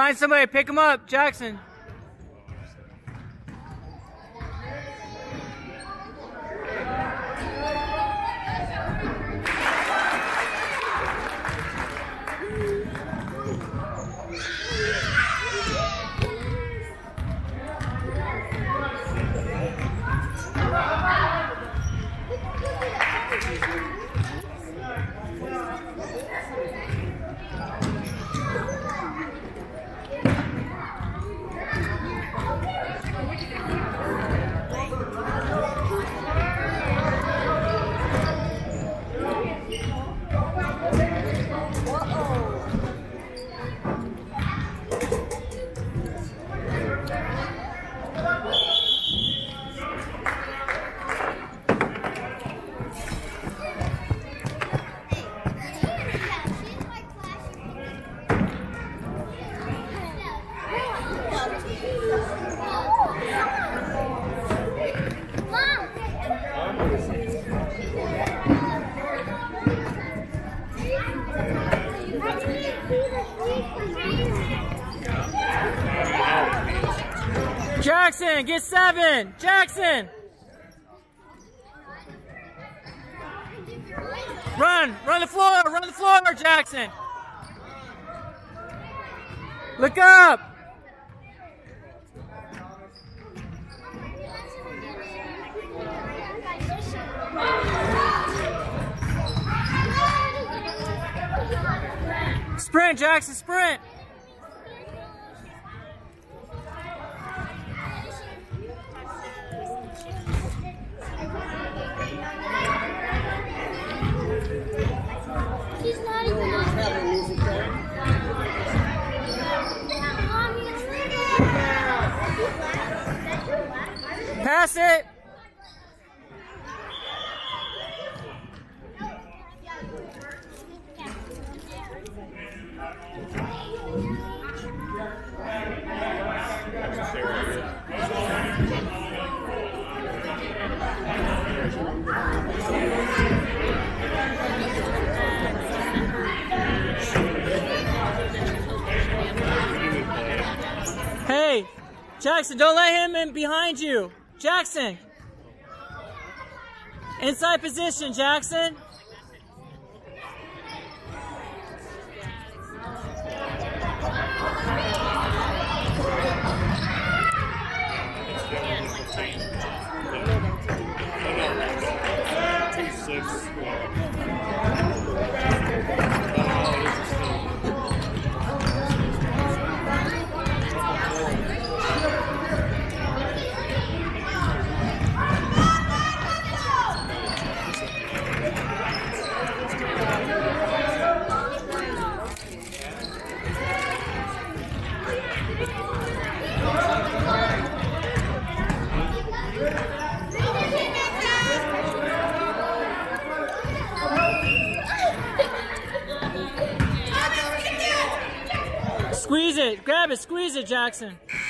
Find somebody, pick him up, Jackson. Jackson, get 7! Jackson! Run the floor, Jackson! Look up! Sprint, Jackson, sprint! He's not even having music there. Pass it! Hey, Jackson, don't let him in behind you. Jackson. Inside position, Jackson. Squeeze it, grab it, squeeze it, Jackson.